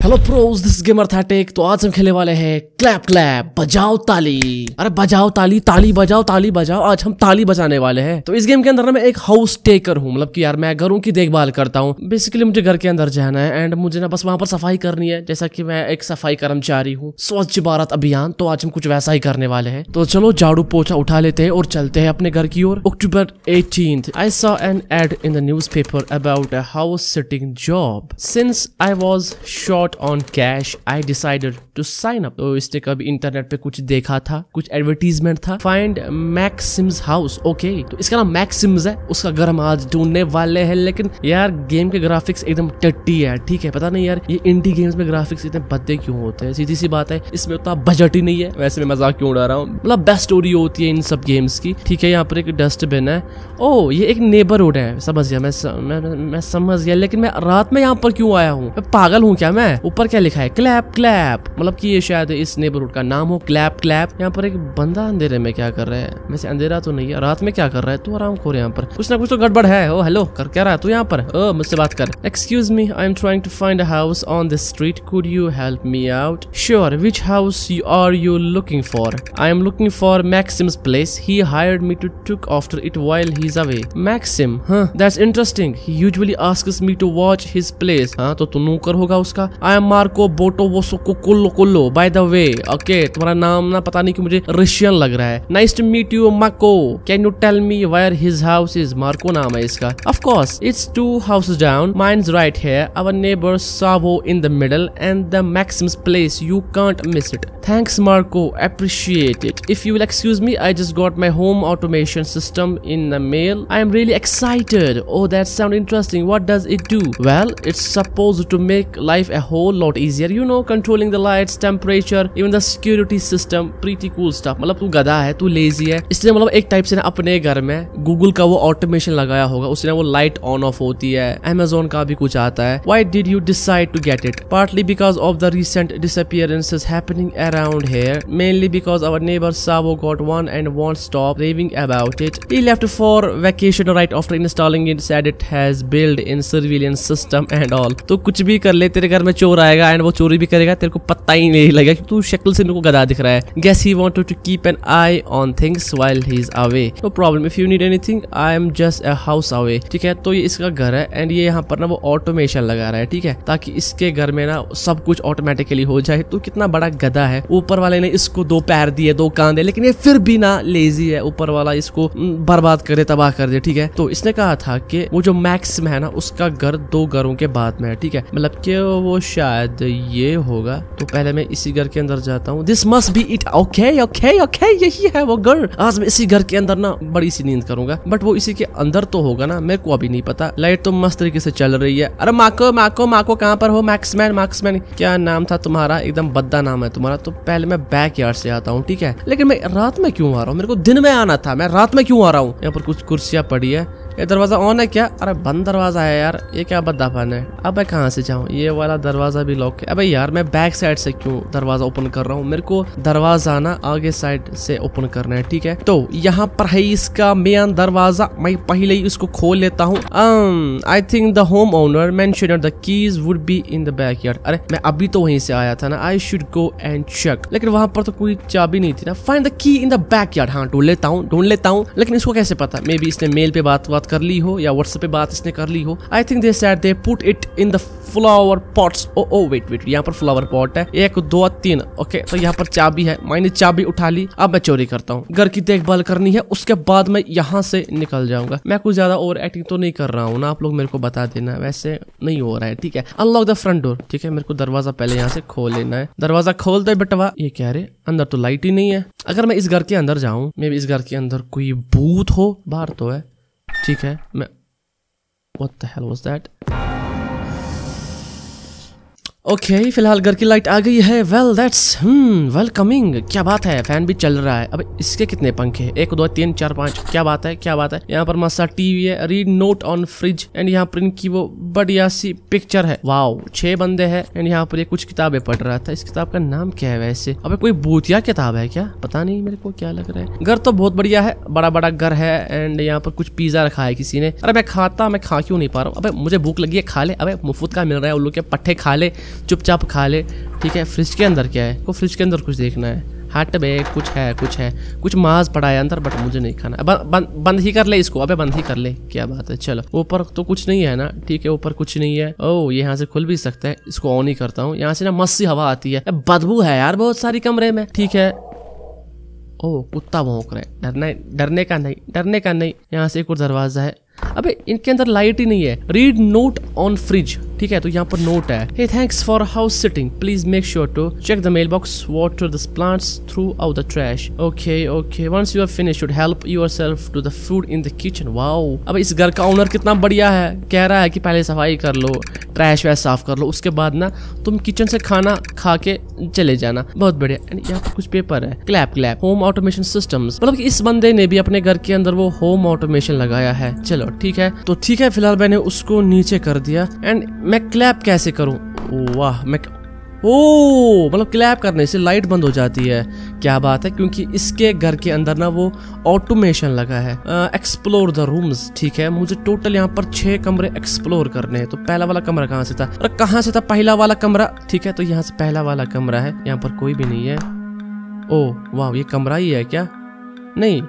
Hello pros, this gamer थाटिक। तो आज हम खेलने वाले हैं क्लैप क्लैप, बजाओ ताली। अरे बजाओ ताली, ताली बजाओ, ताली बजाओ। आज हम ताली बजाने वाले हैं। तो इस गेम के अंदर ना मैं एक हाउस टेकर हूँ, मतलब कि यार मैं घरों की देखभाल करता हूँ। बेसिकली मुझे घर के अंदर जाना है एंड मुझे ना बस वहां पर सफाई करनी है, जैसा कि मैं एक सफाई कर्मचारी हूँ। स्वच्छ भारत अभियान, तो आज हम कुछ वैसा ही करने वाले हैं। तो चलो झाड़ू पोछा उठा लेते हैं और चलते हैं अपने घर की ओर। October 18th, I saw an ad in the newspaper about a house sitting job. Since I was short on cash, I decided to sign up. तो इसने कभी इंटरनेट पे कुछ देखा था, कुछ एडवर्टीजमेंट था। Find Maxim's house, okay. तो इसका नाम मैक्सिम्स है, उसका घर हम आज ढूंढने वाले हैं। लेकिन यार गेम के ग्राफिक्स एकदम टट्टी है, ठीक है। पता नहीं यार ये इंडी गेम्स में ग्राफिक्स इतने भद्दे क्यों होते हैं, सीधी सी बात है। इसमें उतना बजट ही नहीं है। वैसे मैं मजाक क्यों उड़ा रहा हूँ, मतलब बेस्ट स्टोरी होती है इन सब गेम्स की, ठीक है। यहाँ पर एक डस्टबिन है। ओ ये एक नेबरहुड है, समझ गया मैं समझ गया। लेकिन मैं रात में यहाँ पर क्यों आया हूँ? मैं पागल हूँ क्या? मैं ऊपर क्या लिखा है? क्लैप क्लैप, मतलब कि ये शायद इस नेबरहुड का नाम हो, क्लैप क्लैप। यहाँ पर एक बंदा अंधेरे में क्या कर रहा है? वैसे अंधेरा तो नहीं है, रात में क्या कर रहा है? तू आराम खोर, यहाँ पर कुछ ना कुछ तो गड़बड़ है। ओ हेलो, कर क्या रहा है तू यहाँ पर? ओ मुझसे बात कर। Excuse me, I am trying to find a house on this street, could you help me out? Sure, which house are you looking for? I am looking for Maxim's place, he hired me to took after it while he's away. Maxim, huh? That's interesting. He usually asks me to watch his place. हाँ तो तू नौकर होगा उसका। I am Marco Botovosoko Kullo. By the way, okay, तुम्हारा नाम ना पता नहीं कि मुझे रशियन लग रहा है। Nice to meet you, Marco. Can you tell me where his house is? Marco नाम है इसका। Of course, it's 2 houses down. Mine's right here. Our neighbor Savo in the middle, and the Maxim's place. You can't miss it. Thanks, Marco. Appreciate it. If you will excuse me, I just got my home automation system in the mail. I am really excited. Oh, that sounds interesting. What does it do? Well, it's supposed to make life a whole lot easier. You know, controlling the lights, temperature, even the security system. Pretty cool stuff. मतलब तू गधा है, तू lazy है, इसलिए मतलब एक type से ना अपने घर में गूगल का वो ऑटोमेशन लगाया होगा, उससे ना वो लाइट ऑन ऑफ होती है। Amazon का भी कुछ आता है। Why did you decide to get it? Partly because of the recent disappearances happening around here. Mainly because our neighbor Savo got one and won't stop raving about it. He left for vacation right after installing it, said it has built-in surveillance system and all. तो कुछ भी कर ले, तेरे घर में चोर आएगा एंड वो चोरी भी करेगा, तेरे को पता ही नहीं लगेगा कि तू शक्ल से मेरे को गधा दिख रहा है। Guess he wanted to keep an eye on things while he's away. No problem, if you need anything, I am just a house away. ठीक है, तो ये इसका घर है एंड ये यहाँ पर ना वो ऑटोमेशन लगा रहा है, ठीक है, ताकि इसके घर में ना सब कुछ ऑटोमेटिकली हो जाए। तो कितना बड़ा गधा है। ऊपर वाले ने इसको 2 पैर दिए, 2 कान दिए, लेकिन ये फिर भी ना लेजी है। ऊपर वाला इसको बर्बाद करे, तबाह कर दे, ठीक है। तो इसने कहा था कि वो जो मैक्सिम है ना उसका घर 2 घरों के बाद में है, ठीक है, मतलब कि वो शायद ये होगा। तो पहले मैं इसी घर के अंदर जाता हूँ। This must be it. Okay okay okay, यही है वो घर। आज मैं इसी घर के अंदर ना बड़ी सी नींद करूंगा, बट वो इसी के अंदर तो होगा ना, मेरे को अभी नहीं पता। लाइट तो मस्त तरीके से चल रही है। अरे माको माको माको, कहाँ पर हो? मैक्समैन क्या नाम था तुम्हारा? एकदम भद्दा नाम है तुम्हारा। तो पहले मैं बैक यार्ड से आता हूँ, ठीक है। लेकिन मैं रात में क्यों आ रहा हूँ? मेरे को दिन में आना था, मैं रात में क्यों आ रहा हूँ? यहाँ पर कुछ कुर्सियां पड़ी है। ये दरवाजा ऑन है क्या? अरे बंद दरवाजा है यार, ये क्या बद्दापन है। अब मैं कहाँ से जाऊँ? ये वाला दरवाजा भी लॉक है। अबे यार मैं बैक साइड से क्यों दरवाजा ओपन कर रहा हूँ? मेरे को दरवाजा ना आगे साइड से ओपन करना है, ठीक है। तो यहाँ पर है इसका मेन दरवाजा, मैं पहले ही इसको खोल लेता हूँ। I think the home owner mentioned the keys would be in the backyard. अरे मैं अभी तो वहीं से आया था ना, I should go and check. लेकिन वहां पर तो कोई चाबी नहीं थी ना। Find the key in the backyard. हाँ ढूंढ लेता हूँ। लेकिन इसको कैसे पता? मे बी इसने मेल पे बात कर ली हो या व्हाट्सएप पे बात इसने कर ली हो। I think they said they put it in the flower pots. Oh wait, यहाँ पर फ्लावर पॉट है, 1 2 3। ओके, तो यहाँ पर चाबी है, मैंने चाबी उठा ली। अब मैं चोरी करता हूँ। घर की देखभाल करनी है, उसके बाद मैं यहाँ से निकल जाऊंगा। मैं कुछ ज्यादा ओवर एक्टिंग तो नहीं कर रहा हूँ ना, आप लोग मेरे को बता देना, वैसे नहीं हो रहा है, ठीक है। अनलॉक द फ्रंट डोर, ठीक है। मेरे को दरवाजा पहले यहाँ से खोल लेना है। दरवाजा खोल दे बेटवा। ये क्या रे, अंदर तो लाइट ही नहीं है। अगर मैं इस घर के अंदर जाऊं, मे बी इस घर के अंदर कोई भूत हो। बाहर तो है, ठीक है। मैं What the hell was that? Okay, फिलहाल घर की लाइट आ गई है। Well that's welcoming. क्या बात है, फैन भी चल रहा है। अबे इसके कितने पंखे? 1 2 3 4 5। क्या बात है। यहाँ पर मस्त टीवी है, read note on fridge and यहाँ पर इनकी वो बढ़िया सी पिक्चर है। वाओ, 6 बंदे हैं एंड यहाँ पर ये कुछ किताबें पढ़ रहा था। इस किताब का नाम क्या है वैसे? अबे कोई भूतिया किताब है क्या? पता नहीं, मेरे को क्या लग रहा है। घर तो बहुत बढ़िया है, बड़ा बड़ा घर है एंड यहाँ पर कुछ पिज्जा रखा है किसी ने। अरे मैं खा क्यों नहीं पा रहा हूँ? अबे मुझे भूख लगी है, खा ले। अबे मुफ्त का मिल रहा है, उल्लू के पट्टे खा ले। चुपचाप खा ले, ठीक है। फ्रिज के अंदर क्या है? को फ्रिज के अंदर कुछ देखना है। हट बे, कुछ मांस पड़ा है अंदर, बट मुझे नहीं खाना। बंद ही कर ले इसको, अबे बंद ही कर ले, क्या बात है। चलो ऊपर तो कुछ नहीं है ना, ठीक है, ऊपर कुछ नहीं है। ओह ये यहाँ से खुल भी सकता है, इसको ऑन ही करता हूँ। यहाँ से ना मस्त सी हवा आती है, बदबू है यार बहुत सारी कमरे में, ठीक है। ओह कुत्ता भौंक रहा है, डरने का नहीं। यहाँ से एक और दरवाजा है। अबे इनके अंदर लाइट ही नहीं है। रीड नोट ऑन फ्रिज, ठीक है, तो यहाँ पर नोट है। Hey thanks for house sitting, please make sure to check the mail box, water the plants, throw out the trash. Okay once you have finished should help yourself to the food in the kitchen. Wow, अब इस घर का owner कितना बढ़िया है, कह रहा है कि पहले सफाई कर लो, ट्रैश वैश साफ कर लो, उसके बाद ना तुम किचन से खाना खा के चले जाना। बहुत बढ़िया। एंड यहाँ पर कुछ पेपर है, क्लैप होम ऑटोमेशन सिस्टम्स, मतलब इस बंदे ने भी अपने घर के अंदर वो होम ऑटोमेशन लगाया है। चलो ठीक है, तो ठीक है, फिलहाल मैंने उसको नीचे कर दिया। एंड मैं क्लैप कैसे करूं? वाह, मतलब क्लैप करने से लाइट बंद हो जाती है। क्या बात है, क्योंकि इसके घर के अंदर ना वो ऑटोमेशन लगा है। एक्सप्लोर द रूम्स, ठीक है, मुझे टोटल यहाँ पर 6 कमरे एक्सप्लोर करने हैं। तो पहला वाला कमरा कहाँ से था, और कहाँ से था पहला वाला कमरा? ठीक है, तो यहाँ से पहला वाला कमरा है, यहाँ पर कोई भी नहीं है। ओह वाह, ये कमरा ही है क्या? नहीं,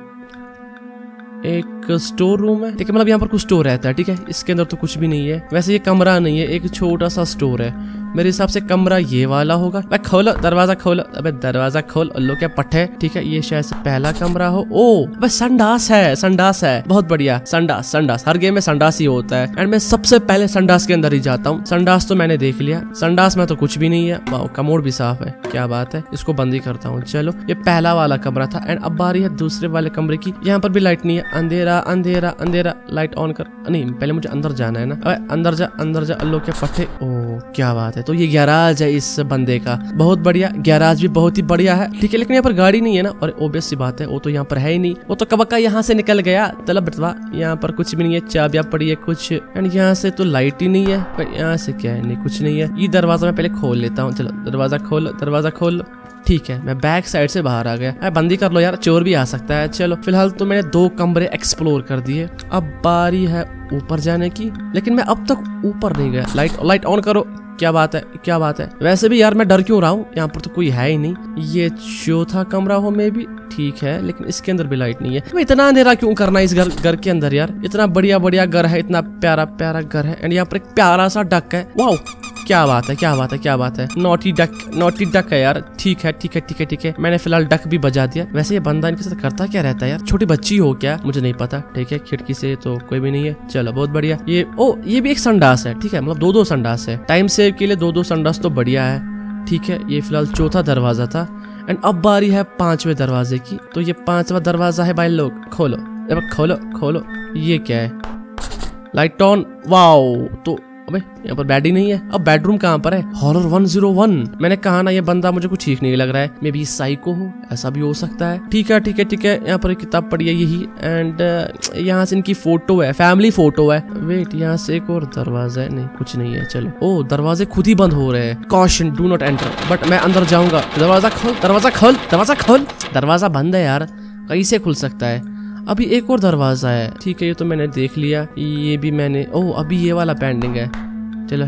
एक स्टोर रूम है, ठीक है, मतलब यहाँ पर कुछ स्टोर रहता है, ठीक है। इसके अंदर तो कुछ भी नहीं है, वैसे ये कमरा नहीं है, एक छोटा सा स्टोर है। मेरे हिसाब से कमरा ये वाला होगा। भाई खोलो दरवाजा, खोलो, अबे दरवाजा खोल, लो क्या पट्टे, ठीक है, ये शायद से पहला कमरा हो। ओ भाई संडास है, बहुत बढ़िया। संडास हर गेम में संडास ही होता है। एंड मैं सबसे पहले संडास के अंदर ही जाता हूँ। संडास तो मैंने देख लिया, संडास में तो कुछ भी नहीं है। वाह, कमोड भी साफ है, क्या बात है। इसको बंद ही करता हूँ। चलो, ये पहला वाला कमरा था। एंड अब बारी है दूसरे वाले कमरे की। यहाँ पर भी लाइट नहीं है, अंधेरा, लाइट ऑन कर। नहीं, पहले मुझे अंदर जाना है ना। अबे अंदर जा, लो क्या पट्टे। ओ क्या बात है, तो ये गैराज है इस बंदे का, बहुत बढ़िया। गैराज भी बहुत ही बढ़िया है, ठीक है, लेकिन यहाँ पर गाड़ी नहीं है ना। और ओबियस सी बात है, वो तो यहाँ पर है ही नहीं, वो तो कब का यहाँ से निकल गया। तलब बटवा, यहाँ पर कुछ भी नहीं है, चाबियां पड़ी है कुछ। एंड यहाँ से तो लाइट ही नहीं है, पर यहाँ से क्या है, नहीं कुछ नहीं है। ये दरवाजा मैं पहले खोल लेता हूँ। चलो दरवाजा खोल, ठीक है, मैं बैक साइड से बाहर आ गया। बंदी कर लो यार, चोर भी आ सकता है। चलो फिलहाल तो मैंने 2 कमरे एक्सप्लोर कर दिए। अब बारी है ऊपर जाने की, लेकिन मैं अब तक ऊपर नहीं गया। लाइट ऑन करो। क्या बात है। वैसे भी यार मैं डर क्यों रहा हूँ, यहाँ पर तो कोई है ही नहीं। ये चौथा कमरा हो में भी, ठीक है, लेकिन इसके अंदर भी लाइट नहीं है। तो इतना अंधेरा क्यों करना है इस घर के अंदर यार? इतना बढ़िया घर है, इतना प्यारा घर है। एंड यहाँ पर एक प्यारा सा डक है। वाओ, क्या बात है। नॉटी डक है यार। ठीक है, मैंने फिलहाल डक भी बजा दिया। वैसे ये बंदा इनके साथ करता क्या रहता है यार? छोटी बच्ची हो क्या, मुझे नहीं पता। ठीक है, खिड़की से तो कोई भी नहीं है। चलो बहुत बढ़िया। ये भी एक संडास है, ठीक है, मतलब 2 संडास है। टाइम सेव के लिए 2 संडास तो बढ़िया है, ठीक है। ये फिलहाल चौथा दरवाजा था। एंड अब बारी है 5वें दरवाजे की। तो ये 5वां दरवाजा है भाई लोग, खोलो। ये क्या है? Light on. वाओ, तो अबे यहाँ पर बेड ही नहीं है। अब बेडरूम कहाँ पर है? हॉरर 101। मैंने कहा ना, ये बंदा मुझे कुछ ठीक नहीं लग रहा है। मे बी साइको हो, ऐसा भी हो सकता है। ठीक है। यहाँ पर एक किताब पड़ी है यही। एंड यहाँ से इनकी फोटो है, फैमिली फोटो है। वेट, यहाँ से एक और दरवाजा है। नहीं, कुछ नहीं है। चलो, ओ दरवाजे खुद ही बंद हो रहे हैं। Caution, do not enter. But मैं अंदर जाऊंगा। दरवाजा खोल। दरवाजा बंद है यार, कैसे खुल सकता है? अभी एक और दरवाजा है, ठीक है, ये तो मैंने देख लिया। ये भी मैंने, अभी ये वाला पेंडिंग है। चलो,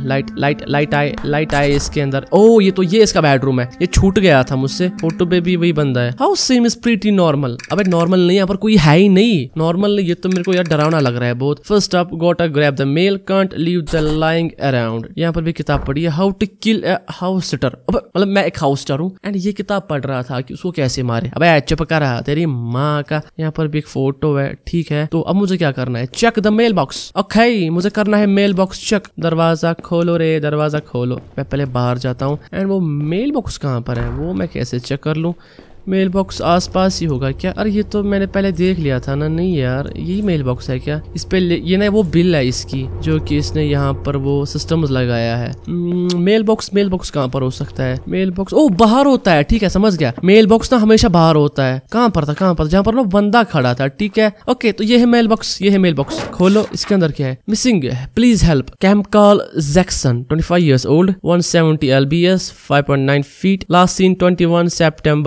लाइट आए इसके अंदर। ये इसका बेडरूम है। ये छूट गया था मुझसे, फोटो पे भी वही बंदा है। How same is pretty normal. अबे नॉर्मल नहीं, यहाँ पर कोई है ही नहीं। नॉर्मल नहीं, ये तो मेरे को यार डरावना लग रहा है बहुत। First up, gotta grab the mail, can't leave the lying around. यहाँ पर भी किताब पढ़ी है, how to kill a house sitter. मतलब मैं एक हाउस सिटर हूँ एंड ये किताब पढ़ रहा था कि उसको कैसे मारे। अबे चुप कर रहा, तेरी माँ का। यहाँ पर भी एक फोटो है, ठीक है। तो अब मुझे क्या करना है? Check the mail box. Okay, मुझे करना है मेल बॉक्स चेक। दरवाजा खोलो। मैं पहले बाहर जाता हूँ। एंड वो मेल बॉक्स कहाँ पर है, वो मैं कैसे चेक कर लूँ? मेल बॉक्स आसपास ही होगा क्या? अरे ये तो मैंने पहले देख लिया था ना। नहीं यार, यही मेल बॉक्स है क्या? इस पे ये ना वो बिल है इसकी, जो कि इसने यहाँ पर वो सिस्टम्स लगाया है। मेल बॉक्स कहाँ पर हो सकता है? मेल बॉक्स बाहर होता है, ठीक है, समझ गया। मेल बॉक्स ना हमेशा बाहर होता है। कहाँ पर था? जहाँ पर ना बंदा खड़ा था, ठीक है। ओके, तो ये है मेल बॉक्स। खोलो, इसके अंदर क्या है? Missing, please help, Campcall Jackson, 25 years old, 170 lbs, 5.9 feet, last seen 21 September। अरे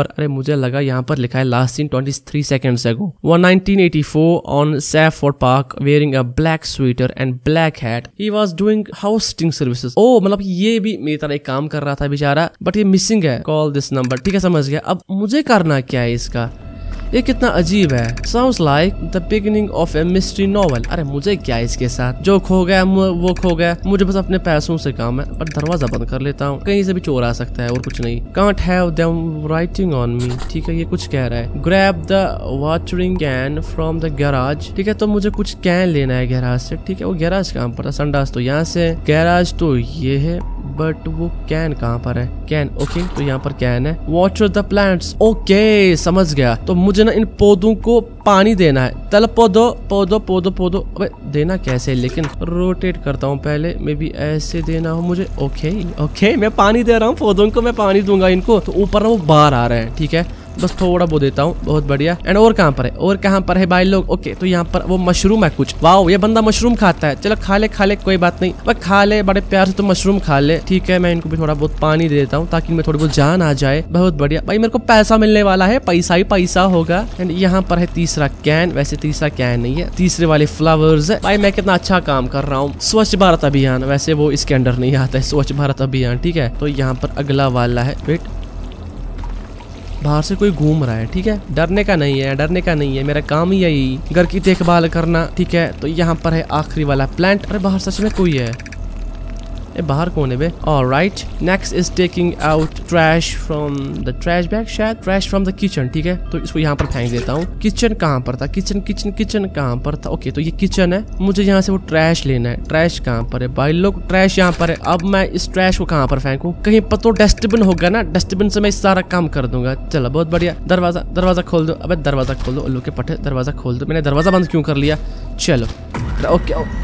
मुझे लगा यहाँ पर लिखा है last seen 23 seconds ago 1984 on Safford Park wearing a black sweater and black hat he was doing hosting services। ओ मतलब ये भी मेरी तरह एक काम कर रहा था बेचारा, बट ये मिसिंग है। कॉल दिस नंबर, ठीक है समझ गया। अब मुझे करना क्या है इसका, ये कितना अजीब है। Sounds like the beginning of a mystery novel। अरे मुझे क्या है इसके साथ, जो खो गया वो खो गया, मुझे बस अपने पैसों से काम है। पर दरवाजा बंद कर लेता हूँ, कहीं से भी चोर आ सकता है और कुछ नहीं। Can't have them writing on me। ठीक है, ये कुछ कह रहा है। Grab the watering can from the garage। ठीक है, तो मुझे कुछ कैन लेना है गैराज से। ठीक है, वो गैराज कहाँ पर है? संडास तो यहाँ से, गैराज तो ये है, बट वो कैन कहाँ पर है? कैन, ओके, तो यहाँ पर कैन है। वाटर द प्लांट्स, ओके समझ गया। तो मुझे ना इन पौधों को पानी देना है। तल पौधो पौधो पौधो पौधो, अबे देना कैसे? लेकिन रोटेट करता हूँ पहले, मे बी ऐसे देना हो मुझे। ओके ओके, मैं पानी दे रहा हूँ पौधों को, मैं पानी दूंगा इनको। तो ऊपर ना वो बाहर आ रहे हैं, ठीक है, बस थोड़ा वो देता हूँ, बहुत बढ़िया। एंड और कहाँ पर है? और कहाँ पर है भाई लोग? ओके, तो यहाँ पर वो मशरूम है कुछ। वाओ, ये बंदा मशरूम खाता है। चलो खा ले कोई बात नहीं, बस खा ले बड़े प्यार से, तो मशरूम खा ले। ठीक है, मैं इनको भी थोड़ा बहुत पानी दे देता हूँ ताकि इनमें थोड़ी बहुत जान आ जाए। बहुत बढ़िया भाई, मेरे को पैसा मिलने वाला है, पैसा ही पैसा होगा। एंड यहाँ पर है तीसरा कैन, वैसे तीसरा कैन नहीं है, तीसरे वाले फ्लावर्स है। भाई मैं कितना अच्छा काम कर रहा हूँ। स्वच्छ भारत अभियान, वैसे वो इसके अंडर नहीं आता है, स्वच्छ भारत अभियान। ठीक है, तो यहाँ पर अगला वाला है। वेट, बाहर से कोई घूम रहा है। ठीक है, डरने का नहीं है, डरने का नहीं है, मेरा काम ही यही घर की देखभाल करना। ठीक है, तो यहाँ पर है आखिरी वाला प्लांट। अरे बाहर सच में कोई है? ए बाहर कौन है बे? Alright, next is taking out trash from the trash bag, शायद ट्रैश फ्रॉम द किचन। ठीक है, तो इसको यहाँ पर फेंक देता हूँ। किचन कहाँ पर था? किचन किचन किचन कहाँ पर था? ओके, तो ये किचन है, मुझे यहाँ से वो ट्रैश लेना है। ट्रैश कहाँ पर है भाई लोग? ट्रैश यहाँ पर है। अब मैं इस ट्रैश को कहाँ पर फेंकूँ? कहीं पर तो डस्टबिन होगा ना, डस्टबिन से मैं सारा काम कर दूंगा। चलो बहुत बढ़िया। दरवाजा खोल दो। अबे दरवाजा खोल दो, उल्लू के पट्टे, दरवाजा खोल दो। मैंने दरवाजा बंद क्यों कर लिया? चलो ओके,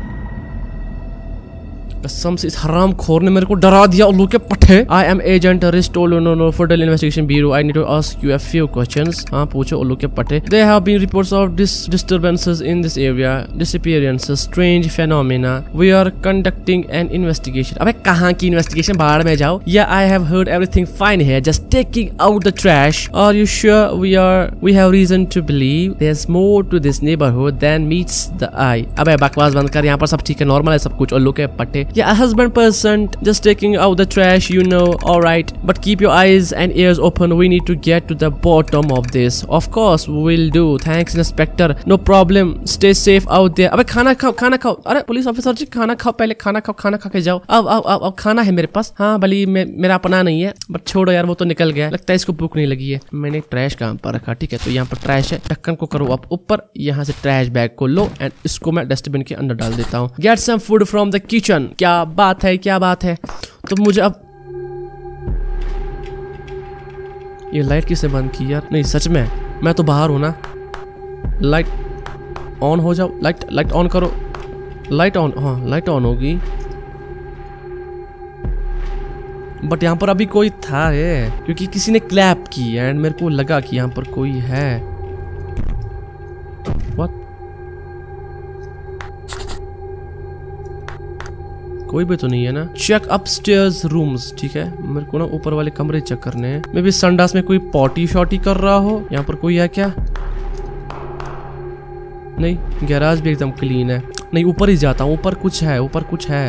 कसम से इस हराम खोर ने मेरे को डरा दिया, उल्लू के पट्टे। I am agent Ristolo federal investigation bureau, I need to ask you a few questions. हाँ पूछो, उल्लू के पट्टे। There have been reports of disturbances in this area, disappearances, strange phenomena, we are conducting an investigation. अबे कहाँ की investigation, बाहर में जाओ। Yeah I have heard everything fine here, just taking out the trash. Are you sure we have reason to believe there is more to this neighbourhood than meets the eye. अबे बकवास बंद कर, यहाँ पर सब ठीक है, नॉर्मल है सब कुछ, उल्लू के पट्टे। Yeah, a husband person just taking out the trash, you know, all right. But keep your eyes and ears open. We need to get to the bottom of this. Of course, we'll do. Thanks, Inspector. No problem. Stay safe out there. अबे खाना खाओ, खाना खाओ। अरे police officer जी, खाना खाओ पहले, खाना खाओ, खाना खा के जाओ। अब खाना है मेरे पास। हाँ भली मेरा अपना नहीं है, बट छोड़ो यार, वो तो निकल गया। लगता है इसको भूख नहीं लगी है। मैंने ट्रैश कहाँ पर रखा? ठीक है, तो यहाँ पर ट्रैश है, ढक्कन को करो आप ऊपर, यहाँ से ट्रैश बैग को लो एंड इसको मैं डस्टबिन के अंदर डाल देता हूँ। Get some food from the kitchen. क्या बात है, क्या बात है। तो मुझे अब ये लाइट किसने बंद की यार? नहीं सच में मैं तो बाहर हूं ना। लाइट ऑन हो जाओ, लाइट ऑन करो, लाइट ऑन। हाँ लाइट ऑन होगी, बट यहाँ पर अभी कोई था है, क्योंकि किसी ने क्लैप की एंड मेरे को लगा कि यहाँ पर कोई है। What? कोई भी तो नहीं है ना। Check upstairs rooms. ठीक है, मेरे को ना ऊपर वाले कमरे चेक करने हैं। मे बी संडास में कोई पॉटी शॉटी कर रहा हो। यहाँ पर कोई है क्या? नहीं, गैराज भी एकदम क्लीन है। नहीं, ऊपर ही जाता हूँ, ऊपर कुछ है, ऊपर कुछ है।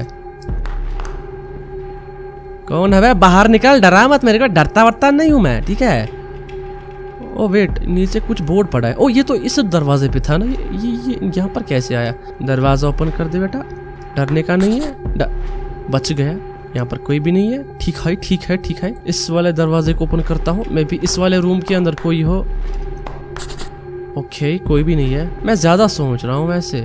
कौन है? बाहर निकल, डरा मत मेरे को, डरता वरता नहीं हूँ मैं। ठीक है। ओ वेट, नीचे कुछ बोर्ड पड़ा है। ओ ये तो इस दरवाजे पे था ना। ये यहाँ पर कैसे आया? दरवाजा ओपन कर दे बेटा, डरने का नहीं है। बच गया, यहाँ पर कोई भी नहीं है। ठीक है ठीक है ठीक है, इस वाले दरवाजे को ओपन करता हूँ। मे बी इस वाले रूम के अंदर कोई हो। ओके, कोई भी नहीं है। मैं ज्यादा सोच रहा हूँ वैसे।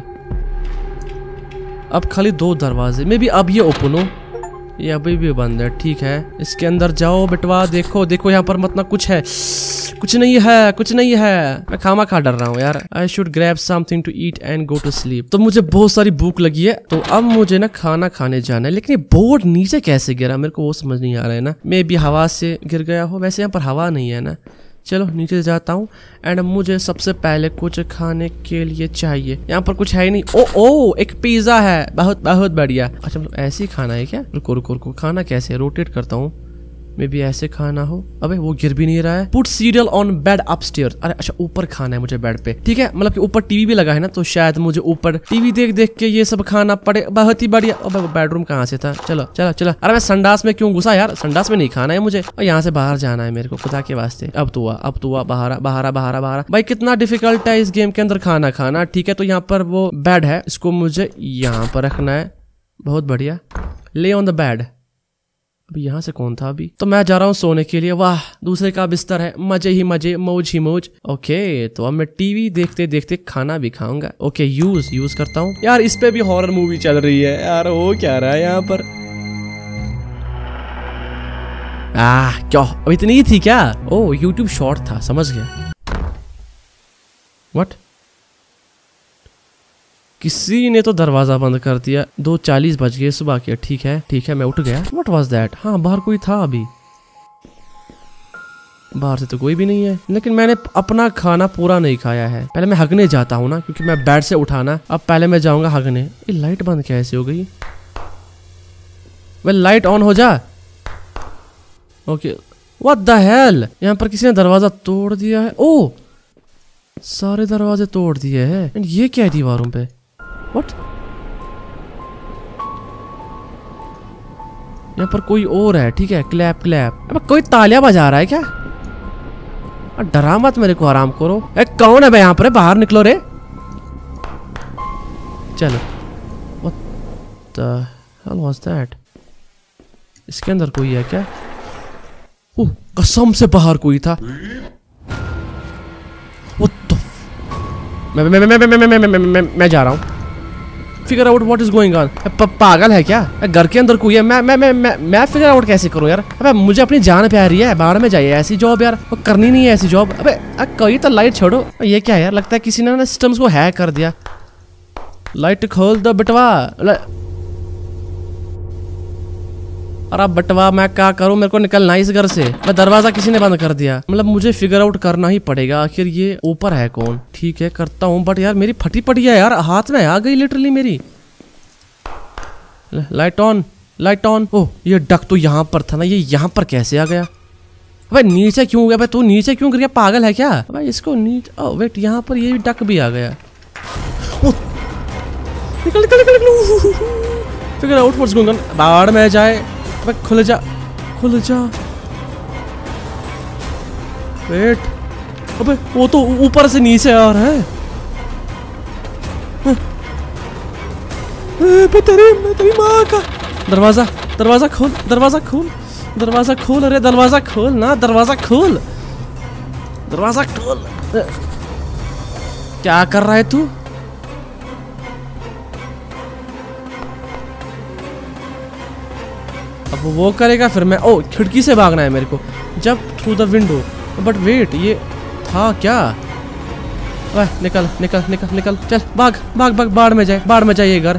अब खाली 2 दरवाजे, मे बी अब ये ओपन हो, ये अभी भी बंद है। ठीक है, इसके अंदर जाओ बेटवा। देखो देखो, यहाँ पर मतलब कुछ है, कुछ नहीं है, कुछ नहीं है। मैं खामा खा डर रहा हूँ यार। I should grab something to eat and go to sleep. तो मुझे बहुत सारी भूख लगी है, तो अब मुझे ना खाना खाने जाना है। लेकिन ये बोर्ड नीचे कैसे गिरा, मेरे को वो समझ नहीं आ रहा है ना। मे बी हवा से गिर गया हो, वैसे यहाँ पर हवा नहीं है ना। चलो नीचे जाता हूँ एंड मुझे सबसे पहले कुछ खाने के लिए चाहिए। यहाँ पर कुछ है ही नहीं। ओ एक पिज्जा है, बहुत बहुत बढ़िया। अच्छा मतलब ऐसे ही खाना है क्या? रुको रुको रुको, खाना कैसे? रोटेट करता हूँ, मे भी ऐसे खाना हो। अबे वो गिर भी नहीं रहा है। Put cereal on bed upstairs. अरे अच्छा ऊपर खाना है मुझे बेड पे, ठीक है। मतलब कि ऊपर टीवी भी लगा है ना, तो शायद मुझे ऊपर टीवी देख देख के ये सब खाना पड़े। बहुत ही बढ़िया। अबे बेडरूम कहाँ से था? चलो चलो चलो। अरे मैं संडास में क्यों घुसा यार? संडास में नहीं खाना है मुझे, और यहाँ से बाहर जाना है मेरे को खुदा के वास्ते। अब तो हुआ बाहर बाहर बाहर बाहर। भाई कितना डिफिकल्ट है इस गेम के अंदर खाना खाना, ठीक है। तो यहाँ पर वो बेड है, इसको मुझे यहाँ पर रखना है। बहुत बढ़िया, ले ऑन द बेड। अभी यहाँ से कौन था? अभी तो मैं जा रहा हूँ सोने के लिए। वाह, दूसरे का बिस्तर है, मजे ही मजे, मौज ही मौज। ओके, तो अब मैं टीवी देखते देखते खाना भी खाऊंगा। ओके, यूज करता हूँ यार। इस पे भी हॉरर मूवी चल रही है यार। वो क्या रहा है यहाँ पर? क्या अब इतनी ही थी क्या? ओ यूट्यूब शॉर्ट था, समझ गया। व्हाट? किसी ने तो दरवाजा बंद कर दिया। 2:40 बज गए सुबह के। ठीक है मैं उठ गया। What was that? हाँ बाहर कोई था अभी। बाहर से तो कोई भी नहीं है, लेकिन मैंने अपना खाना पूरा नहीं खाया है। पहले मैं हगने जाता हूँ ना, क्योंकि मैं बेड से उठाना। अब पहले मैं जाऊंगा हगने। ये लाइट बंद कैसे हो गई? वेल लाइट ऑन हो जा। Okay, what the hell? यहाँ पर किसी ने दरवाजा तोड़ दिया है। ओ सारे दरवाजे तोड़ दिए हैं। एंड ये क्या है दीवारों पे? व्हाट? यहाँ पर कोई और है, ठीक है। Clap clap. अब कोई तालियां बजा रहा है क्या? डरा मत मेरे को, आराम करो। कौन है भाई यहाँ पर? बाहर निकलो रे। चलो। What the hell was that? इसके अंदर कोई है क्या? ओह कसम से बाहर कोई था। What the मैं जा रहा हूँ। Figure out what is going on. पागल है क्या? घर के अंदर कोई है। मैं फिगर आउट कैसे करूँ यार? अबे मुझे अपनी जान प्यारी है, बाहर में जाइए। ऐसी जॉब यार वो करनी नहीं है, ऐसी जॉब। अबे कोई तो लाइट छोड़ो। ये क्या है यार? लगता है किसी ने सिस्टम्स को हैक कर दिया। लाइट खोल दो बटवा। अरे बटवा मैं क्या करूं? मेरे को निकलना है इस घर से। मैं दरवाजा किसी ने बंद कर दिया। मतलब मुझे फिगर आउट करना ही पड़ेगा, आखिर ये ऊपर है कौन। ठीक है करता हूँ, बट यार मेरी फटी पड़ी है यार, हाथ में आ गई लिटरली मेरी। Light on, light on. Oh ये डक तो यहाँ पर था ना, ये यहाँ पर कैसे आ गया? भाई नीचे क्यों गया? भाई तू नीचे क्यों गिर गया? पागल है क्या? भाई इसको नीचे। ओह वेट, यहाँ पर ये डक भी आ गया। निकल निकल निकल। Figure out what's going on. बाहर में जाए। अबे खुल जा, खुल जा। वेट, अबे वो तो ऊपर से नीचे आ रहा है। तेरी माँ का। दरवाजा दरवाजा खोल, दरवाजा खोल, दरवाजा खोल। अरे दरवाजा खोल ना, दरवाजा खोल, दरवाजा खोल। क्या कर रहा है तू? अब वो करेगा फिर मैं। ओ खिड़की से भागना है मेरे को। जब through the window. But wait, ये था क्या? वाह निकल निकल निकल निकल। चल भाग भाग भाग। बाढ़ में जाए, बाढ़ में जाइए घर।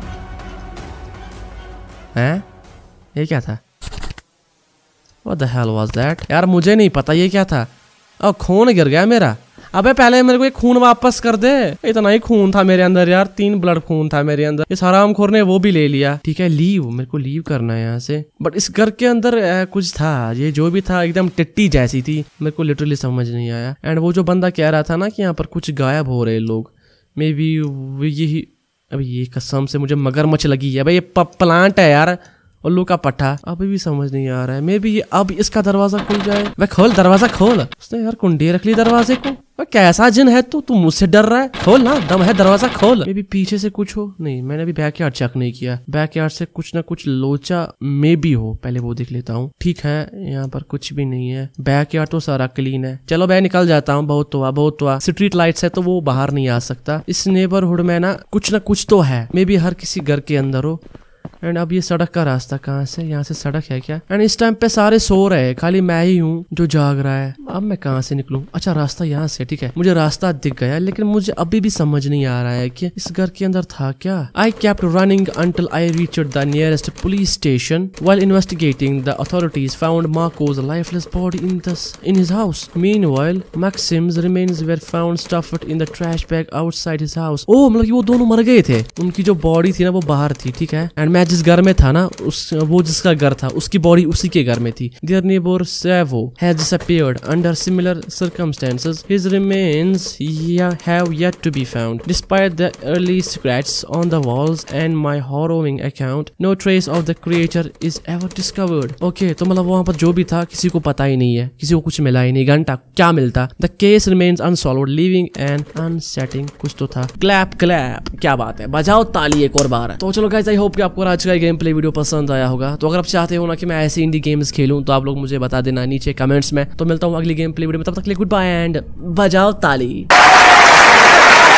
हैं? ये क्या था? What the hell was that? यार मुझे नहीं पता ये क्या था। और खून गिर गया मेरा। अबे पहले मेरे को एक खून वापस कर दे। इतना ही खून था मेरे अंदर यार, 3 ब्लड खून था मेरे अंदर। इस हरामखोर ने वो भी ले लिया। ठीक है लीव, मेरे को लीव करना है यहाँ से। बट इस घर के अंदर कुछ था, ये जो भी था एकदम टिट्टी जैसी थी। मेरे को लिटरली समझ नहीं आया। एंड वो जो बंदा कह रहा था ना कि यहाँ पर कुछ गायब हो रहे लोग, मे बी यही। अभी ये कसम से मुझे मगरमच्छ लगी है भाई। ये प्लांट है यार, उल्लू का पट्टा। अभी भी समझ नहीं आ रहा है। मे बी ये अब इसका दरवाजा खुल जाए। वह खोल दरवाजा खोल। उसने यार कुंडी रख ली दरवाजे को। कैसा जिन है तू मुझसे डर रहा है? खोल ना, दम है दरवाजा खोल। मे बी पीछे से कुछ हो। नहीं मैंने अभी बैकयार्ड चेक नहीं किया। बैकयार्ड से कुछ ना कुछ लोचा मे बी हो, पहले वो देख लेता हूँ। ठीक है यहाँ पर कुछ भी नहीं है। बैकयार्ड तो सारा क्लीन है। चलो मैं निकल जाता हूँ। बहुत हुआ। स्ट्रीट लाइट्स है तो वो बाहर नहीं आ सकता। इस नेबरहुड में ना कुछ तो है। मे बी हर किसी घर के अंदर हो। एंड अब ये सड़क का रास्ता कहाँ से? यहाँ से सड़क है क्या? एंड इस टाइम पे सारे सो रहे हैं, खाली मैं ही हूँ जो जाग रहा है। अब मैं कहाँ से निकलूं? अच्छा रास्ता यहाँ से। ठीक है मुझे रास्ता दिख गया, लेकिन मुझे अभी भी समझ नहीं आ रहा है कि इस घर के अंदर था क्या। आई kept running until I reached the nearest police station. While investigating, the authorities found Marco's lifeless body in his house. Meanwhile, Maxim's remains were found stuffed in the trash bag outside his house. ओ मतलब कि वो दोनों मर गए थे, उनकी जो body थी ना वो बाहर थी। ठीक है एंड मैं जिस घर में था ना, वो जिसका घर था उसकी बॉडी उसी के घर में थी। Their neighbor Savo has disappeared under similar circumstances. His remains have yet to be found. Despite the early scratches on the walls and my harrowing account, no trace of the creature is ever discovered. Okay, तो मतलब वहाँ पर जो भी था किसी को पता ही नहीं है, किसी को कुछ मिला ही नहीं। घंटा क्या मिलता? The case remains unsolved, leaving an unsettling कुछ तो था। क्लैप क्लैप, क्या बात है, बजाओ ताली एक और बार। तो चलो गाइस, आई होप कि आपको आज का गेम प्ले वीडियो पसंद आया होगा। तो अगर आप चाहते हो ना कि मैं ऐसे इंडी गेम्स खेलूं तो आप लोग मुझे बता देना नीचे कमेंट्स में। तो मिलता हूँ अगली गेम प्ले वीडियो में, तब तक के लिए गुड बाय एंड बजाओ ताली।